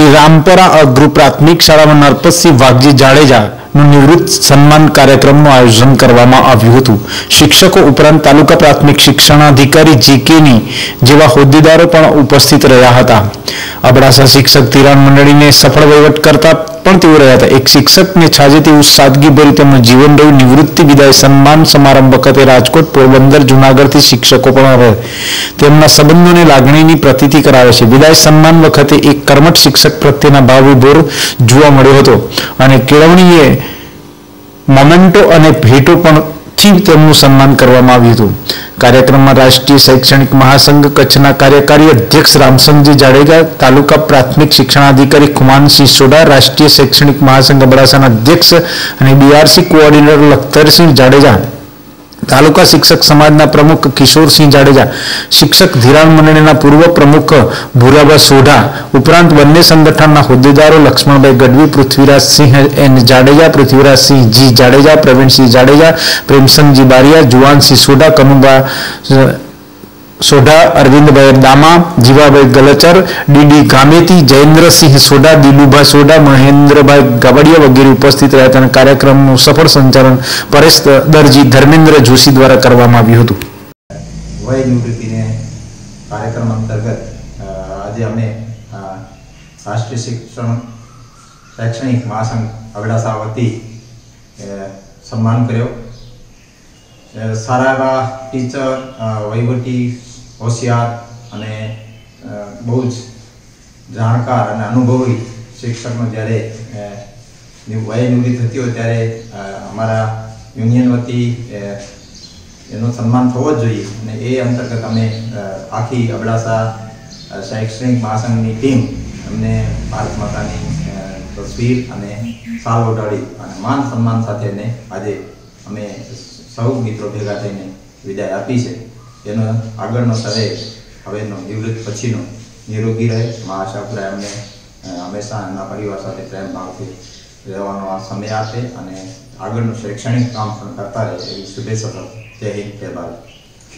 श्री रामपुरा अग्रु प्राथमिक शाळा में नरपतसिंह वाघजी जाडेजा निवृत्त सम्मान कार्यक्रम आयोजन करवामां आव्युं हतुं। शिक्षकों उपरांत तालुका प्राथमिक शिक्षणाधिकारी जीकेनी जेवा होद्देदारो पण उपस्थित रह्या हता। अबડાસા शिक्षक धिराण मंडली ने सफल वहीवट करता पण तेओ रह्या हता। एक शिक्षक ने छाजे तेवुं सादगीभर्युं तेमनुं जीवन रह्युं। निवृत्ति विदाय सम्मान समारंभ वखते राजकोट, पोरबंदर, जूनागढ़ थी शिक्षकों पण आवे तेमना संबंधोने लागणीनी प्रतीति करावे छे। विदाय सम्मान वखते एक कर्मठ शिक्षक प्रत्येना भावविभोर जोवा मळ्यो हतो अने केळवणीए मोमेंटो अने भेटो पण थी तेमनुं सन्मान करवामां आव्युं हतुं। कार्यक्रम में राष्ट्रीय शैक्षणिक महासंघ कच्छना कार्यकारी अध्यक्ष रामसिंहजी जाडेजा, तालुका प्राथमिक शिक्षणाधिकारी खुमानसिंह सोढा, राष्ट्रीय शैक्षणिक महासंघ अबડાસાના अध्यक्ष અને बीआरसी कोऑर्डिनेटर लखतरसिंह जाडेजा, तालुका शिक्षक समाजना प्रमुख किशोरसिंह जाडेजा, शिक्षक धिराण मंडळीना पूर्व प्रमुख भूराबा सोढा उपरांत बंने संगठनना होद्देदारो Laxmanbhai Gadhvi, Prithvirajsinh N Jadeja, Prithvirajsinh G Jadeja, Pravinsinh Jadeja, Premsinhji Baria, Juvansinh Sodha, Kanuba Sodha, Arvindbhai Dama, Jivabhai Galchar, D D Gameti, Jayendrasinh Sodha, Diluba Sodha, Mahendrabhai Gabadiya वगैरह उपस्थित रहता है। कार्यक्रम सफल संचालन परेश दर्जी, धर्मेन्द्र जोशी द्वारा करवामां आव्युं हतुं। वय निवृत्ति ने कार्यक्रम अंतर्गत आज अमे राष्ट्रीय शैक्षणिक महासंघ अबડાસા वती सम्मान कर्यो। सारा एवा टीचर, वहीवटी, होशियार अने बहुत जाणकार अने अनुभवी शिक्षकनो ज्यारे वय निवृत्त थती होय त्यारे अमारा यूनियन वती एनो सन्मान थवो ज जोईए अने ए अंतर्गत अमे आखी अबડાસા शैक्षणिक महासंघनी टीम अमने भारत मातानी तस्वीर अने साल ओढाड़ी अने मान सम्मान साथे ने आजे अमे सौ मित्रों भेगा थईने विदाय आपी छे। एनो आगळनो समय हवेनो निवृत्त पछीनो निरोगी रहे, मां आशापुरा एमने हमेशा एमना परिवार साथे प्रेम भावथी रहेવાનો आ समय आपे अने आगळनो शैक्षणिक काम पण करता रहे एवी शुभेच्छा। जय हिंद, जय भारत।